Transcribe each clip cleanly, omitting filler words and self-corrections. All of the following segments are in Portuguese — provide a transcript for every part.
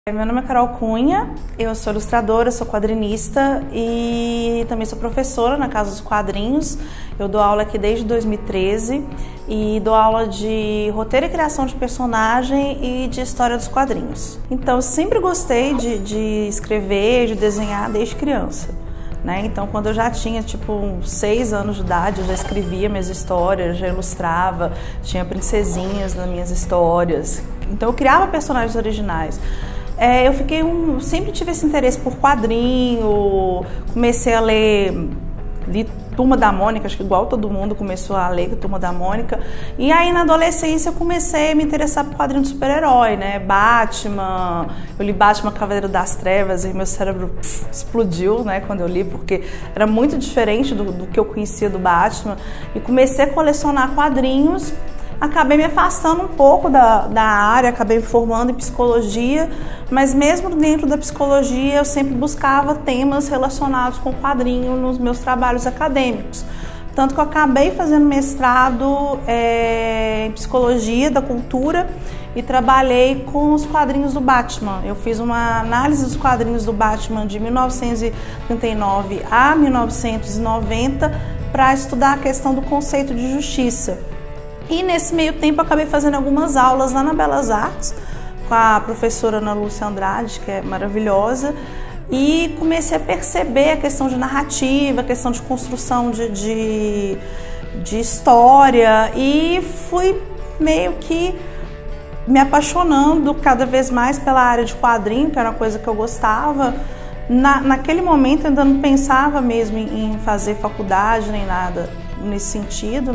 Meu nome é Carol Cunha, eu sou ilustradora, sou quadrinista e também sou professora na Casa dos Quadrinhos. Eu dou aula aqui desde 2013 e dou aula de roteiro e criação de personagem e de história dos quadrinhos. Então, eu sempre gostei de escrever, de desenhar desde criança. Então, quando eu já tinha uns 6 anos de idade, eu já escrevia minhas histórias, já ilustrava, tinha princesinhas nas minhas histórias. Então, eu criava personagens originais. Eu sempre tive esse interesse por quadrinho, comecei a li Turma da Mônica, acho que igual todo mundo começou a ler Turma da Mônica. E aí na adolescência eu comecei a me interessar por quadrinho de super-herói, Batman, eu li Batman Cavaleiro das Trevas e meu cérebro explodiu, quando eu li, porque era muito diferente do que eu conhecia do Batman. E comecei a colecionar quadrinhos. Acabei me afastando um pouco da área, acabei me formando em psicologia, mas mesmo dentro da psicologia eu sempre buscava temas relacionados com quadrinho nos meus trabalhos acadêmicos. Tanto que eu acabei fazendo mestrado em psicologia da cultura e trabalhei com os quadrinhos do Batman. Eu fiz uma análise dos quadrinhos do Batman de 1939 a 1990 para estudar a questão do conceito de justiça. E nesse meio tempo eu acabei fazendo algumas aulas lá na Belas Artes com a professora Ana Lúcia Andrade, que é maravilhosa, e comecei a perceber a questão de narrativa, a questão de construção de história, e fui meio que me apaixonando cada vez mais pela área de quadrinho, que era uma coisa que eu gostava. Naquele momento eu ainda não pensava mesmo em fazer faculdade nem nada nesse sentido,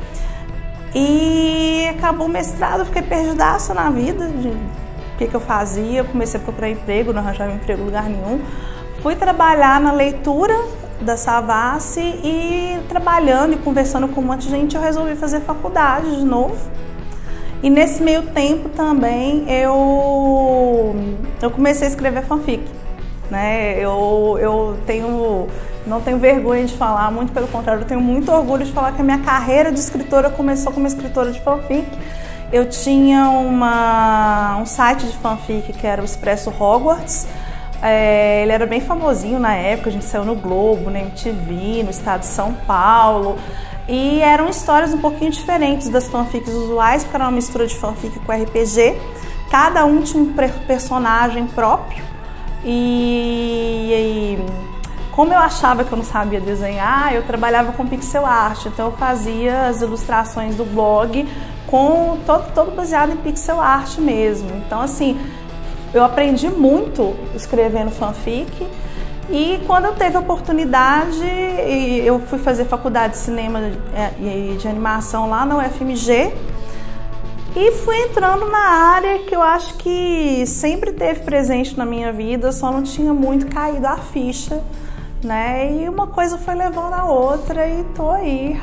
E acabou o mestrado, eu fiquei perdidaça na vida de o que eu fazia. Eu comecei a procurar emprego, não arranjava emprego em lugar nenhum. Fui trabalhar na leitura da Savassi e trabalhando e conversando com um monte de gente, eu resolvi fazer faculdade de novo. E nesse meio tempo também eu comecei a escrever fanfic. Não tenho vergonha de falar, muito pelo contrário, eu tenho muito orgulho de falar que a minha carreira de escritora começou como escritora de fanfic. Eu tinha um site de fanfic que era o Expresso Hogwarts. Ele era bem famosinho na época, a gente saiu no Globo, na MTV, no estado de São Paulo. E eram histórias um pouquinho diferentes das fanfics usuais, porque era uma mistura de fanfic com RPG. Cada um tinha um personagem próprio. E como eu achava que eu não sabia desenhar, eu trabalhava com pixel art, então eu fazia as ilustrações do blog com todo baseado em pixel art mesmo. Então assim, eu aprendi muito escrevendo fanfic, e quando eu teve a oportunidade, eu fui fazer faculdade de cinema e de animação lá na UFMG, e fui entrando na área que eu acho que sempre teve presente na minha vida, só não tinha muito caído a ficha, E uma coisa foi levando a outra e tô aí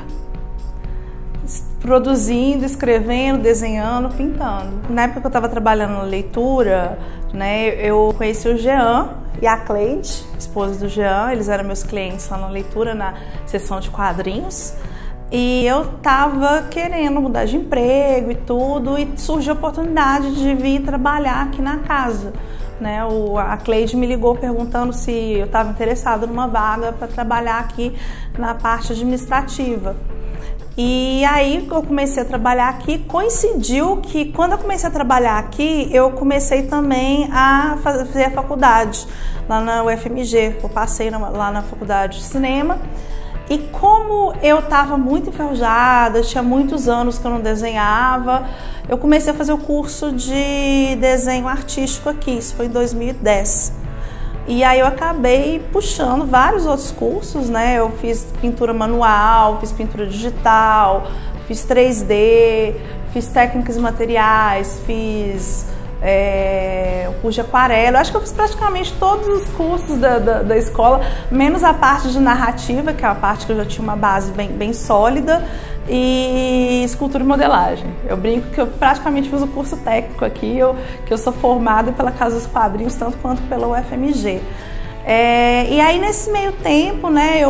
produzindo, escrevendo, desenhando, pintando. Na época que eu estava trabalhando na leitura, eu conheci o Jean e a Cleide, esposa do Jean, eles eram meus clientes lá na leitura, na seção de quadrinhos. E eu estava querendo mudar de emprego e tudo, e surgiu a oportunidade de vir trabalhar aqui na casa. A Cleide me ligou perguntando se eu estava interessada numa vaga para trabalhar aqui na parte administrativa. E aí eu comecei a trabalhar aqui, coincidiu que quando eu comecei a trabalhar aqui, eu comecei também a fazer a faculdade lá na UFMG. Eu passei lá na faculdade de cinema. E como eu estava muito enferrujada, tinha muitos anos que eu não desenhava, eu comecei a fazer o curso de desenho artístico aqui, isso foi em 2010. E aí eu acabei puxando vários outros cursos, Eu fiz pintura manual, fiz pintura digital, fiz 3D, fiz técnicas e materiais, fiz o curso de aquarela. Eu acho que eu fiz praticamente todos os cursos da escola, menos a parte de narrativa, que é a parte que eu já tinha uma base bem sólida, e escultura e modelagem. Eu brinco que eu praticamente fiz o curso técnico aqui, que eu sou formada pela Casa dos Quadrinhos, tanto quanto pela UFMG. E aí nesse meio tempo,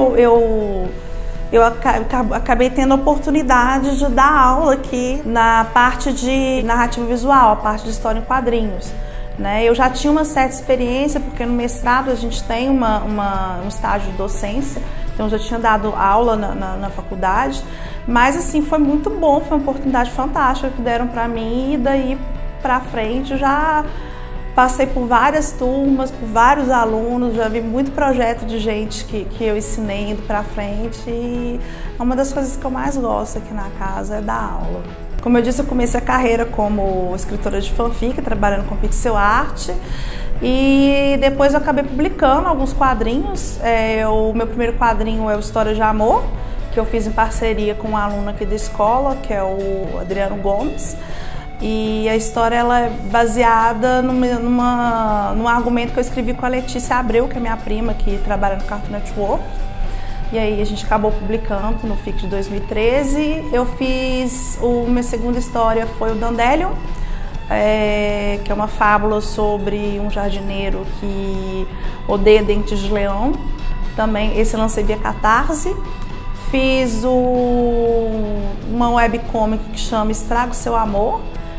eu acabei tendo a oportunidade de dar aula aqui na parte de narrativa visual, a parte de história em quadrinhos. né? Eu já tinha uma certa experiência, porque no mestrado a gente tem um estágio de docência, então eu já tinha dado aula na faculdade, mas assim, foi muito bom, foi uma oportunidade fantástica que deram para mim, e daí para frente eu já passei por várias turmas, por vários alunos, já vi muito projeto de gente que eu ensinei indo para frente, e uma das coisas que eu mais gosto aqui na casa é dar aula. Como eu disse, eu comecei a carreira como escritora de fanfic, trabalhando com pixel art, e depois eu acabei publicando alguns quadrinhos. O meu primeiro quadrinho é o História de Amor, que eu fiz em parceria com um aluno aqui da escola, que é o Adriano Gomes. E a história ela é baseada num argumento que eu escrevi com a Letícia Abreu, que é minha prima, que trabalha no Cartoon Network. E aí a gente acabou publicando no FIC de 2013. Eu fiz, minha segunda história foi o Dandelion, que é uma fábula sobre um jardineiro que odeia dentes de leão. Também esse lancei via Catarse. Fiz uma webcomic que chama Estraga o Seu Amor.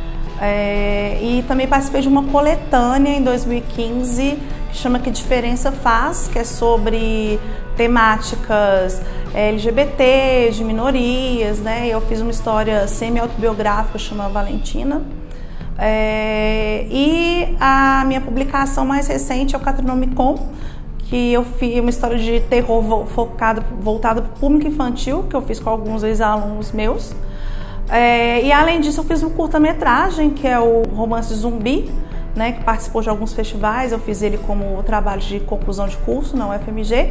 E também participei de uma coletânea em 2015 que chama Que Diferença Faz, que é sobre temáticas LGBT, de minorias, né? Eu fiz uma história semi-autobiográfica chamada Valentina. E a minha publicação mais recente é o Catrinomicon, que eu fiz uma história de terror voltada para o público infantil, que eu fiz com alguns ex-alunos meus. E além disso eu fiz um curta-metragem, que é o Romance Zumbi, né, que participou de alguns festivais. Eu fiz ele como trabalho de conclusão de curso na UFMG.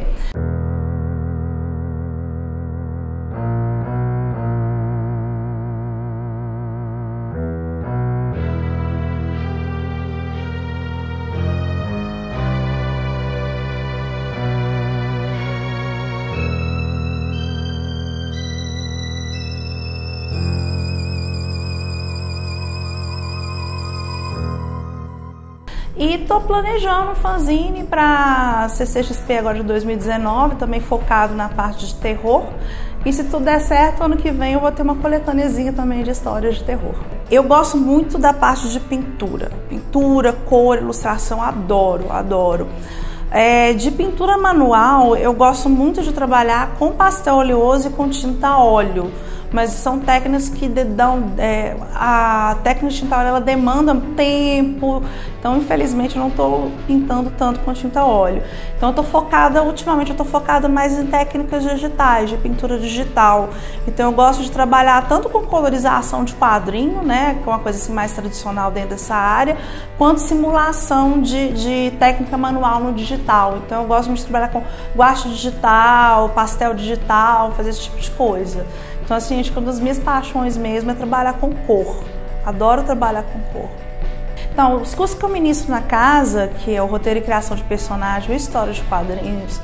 E estou planejando um fanzine para CCXP agora de 2019, também focado na parte de terror. E se tudo der certo, ano que vem eu vou ter uma coletâneazinha também de histórias de terror. Eu gosto muito da parte de pintura. Pintura, cor, ilustração, adoro. De pintura manual, eu gosto muito de trabalhar com pastel oleoso e com tinta a óleo. Mas são técnicas que a técnica de tinta a óleo ela demanda tempo, então infelizmente eu não estou pintando tanto com tinta a óleo. Então ultimamente eu estou focada mais em técnicas digitais, de pintura digital. Então eu gosto de trabalhar tanto com colorização de quadrinho, né, que é uma coisa assim mais tradicional dentro dessa área, quanto simulação de técnica manual no digital. Então eu gosto muito de trabalhar com guache digital, pastel digital, fazer esse tipo de coisa. Então, assim, acho que uma das minhas paixões mesmo é trabalhar com cor. Adoro trabalhar com cor. Então, os cursos que eu ministro na casa, que é o roteiro e criação de personagem e história de quadrinhos,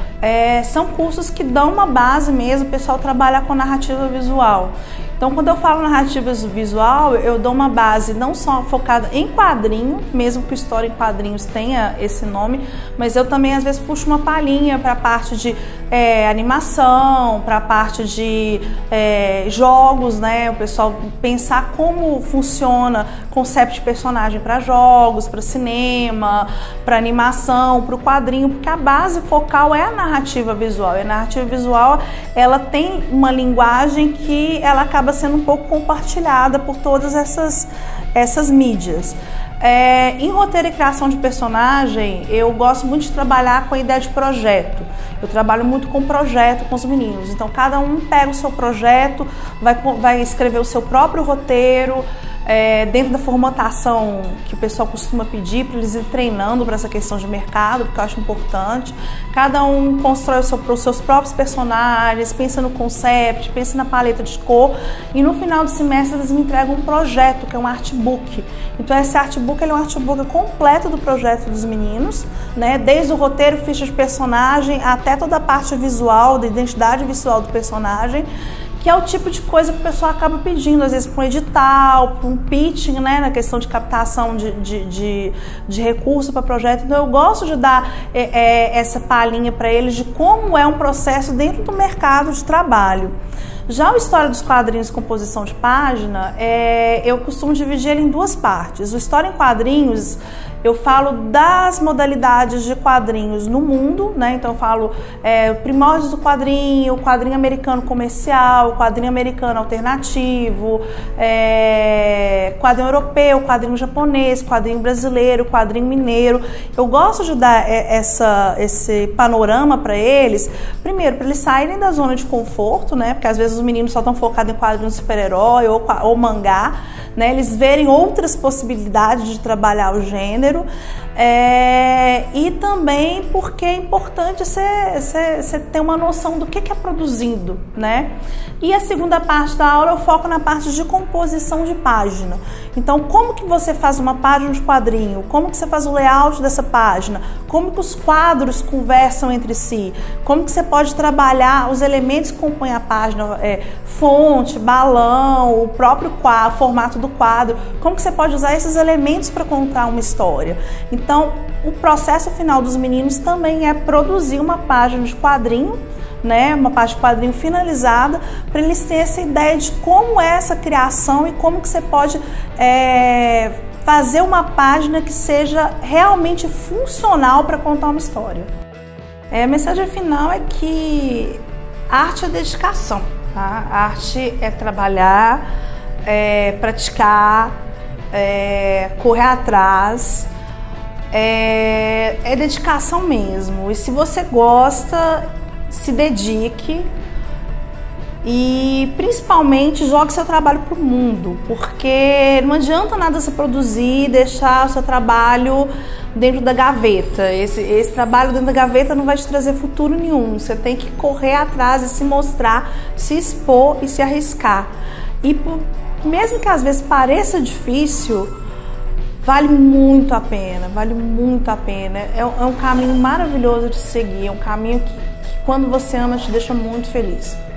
são cursos que dão uma base mesmo, o pessoal trabalha com narrativa visual. Então, quando eu falo narrativa visual, eu dou uma base não só focada em quadrinho, mesmo que o História em Quadrinhos tenha esse nome, mas eu também às vezes puxo uma palhinha para a parte de animação, para a parte de jogos, né? O pessoal pensar como funciona conceito de personagem para jogos, para cinema, para animação, para o quadrinho, porque a base focal é a narrativa visual. E a narrativa visual, ela tem uma linguagem que ela acaba sendo um pouco compartilhada por todas essas mídias. Em roteiro e criação de personagem, eu gosto muito de trabalhar com a ideia de projeto. Eu trabalho muito com projeto com os meninos. Então, cada um pega o seu projeto, vai escrever o seu próprio roteiro, dentro da formatação que o pessoal costuma pedir para eles irem treinando para essa questão de mercado, porque eu acho importante. Cada um constrói os seus próprios personagens, pensa no concept, pensa na paleta de cor, e no final do semestre eles me entregam um projeto, que é um artbook. Então esse artbook é um artbook completo do projeto dos meninos, né? Desde o roteiro, ficha de personagem, até toda a parte visual, da identidade visual do personagem, que é o tipo de coisa que o pessoal acaba pedindo, às vezes para um edital, para um pitching, né, na questão de captação de recurso para projeto. Então eu gosto de dar essa palhinha para eles de como é um processo dentro do mercado de trabalho. Já o História dos Quadrinhos, composição de página, eu costumo dividir ele em duas partes. O História em Quadrinhos, eu falo das modalidades de quadrinhos no mundo, né? Então eu falo primórdios do quadrinho, quadrinho americano comercial, quadrinho americano alternativo, quadrinho europeu, quadrinho japonês, quadrinho brasileiro, quadrinho mineiro. Eu gosto de dar esse panorama para eles, primeiro, para eles saírem da zona de conforto, né? Porque às vezes os meninos só estão focados em quadrinhos de super-herói ou mangá, né? Eles verem outras possibilidades de trabalhar o gênero, e também porque é importante você ter uma noção do que é produzido, né? E a segunda parte da aula eu foco na parte de composição de página. Então, como que você faz uma página de quadrinho? Como que você faz o layout dessa página? Como que os quadros conversam entre si? Como que você pode trabalhar os elementos que compõem a página? Fonte, balão, o próprio quadro, formato do quadro. Como que você pode usar esses elementos para contar uma história? Então, o processo final dos meninos também é produzir uma página de quadrinho, né, uma página de quadrinho finalizada, para eles terem essa ideia de como é essa criação e como que você pode fazer uma página que seja realmente funcional para contar uma história. A mensagem final é que arte é dedicação, tá? A arte é trabalhar, praticar, correr atrás, é dedicação mesmo. E se você gosta, se dedique e principalmente jogue seu trabalho para o mundo, porque não adianta nada você produzir e deixar o seu trabalho dentro da gaveta. Esse trabalho dentro da gaveta não vai te trazer futuro nenhum. Você tem que correr atrás e se mostrar, se expor e se arriscar. E mesmo que às vezes pareça difícil, vale muito a pena, vale muito a pena. É um caminho maravilhoso de seguir, é um caminho que quando você ama te deixa muito feliz.